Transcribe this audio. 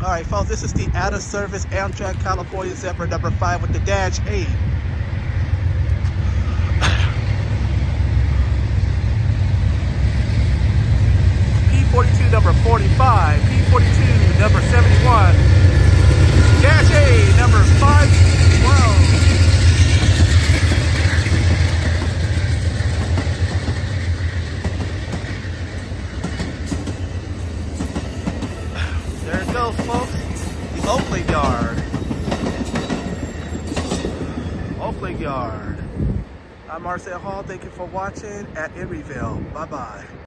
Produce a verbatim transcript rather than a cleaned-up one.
All right, folks, this is the out of service Amtrak California Zephyr number five with the dash eight. P forty-two number forty-five, P forty-two number seventy-one, dash eight number five twelve. There it goes, folks. The Oakland Yard. Oakland Yard. I'm Marcel Hall. Thank you for watching at Emeryville. Bye-bye.